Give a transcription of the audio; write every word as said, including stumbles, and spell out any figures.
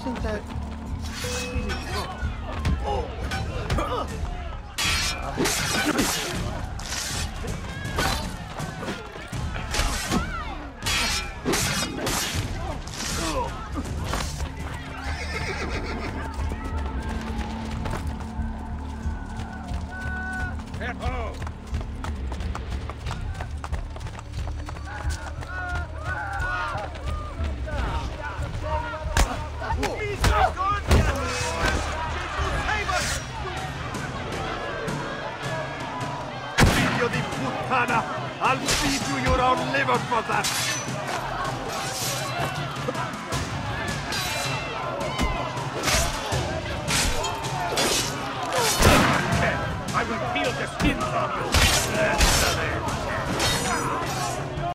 think that... Figlio di puttana! I'll feed you your own liver for that! I will peel the skin from you!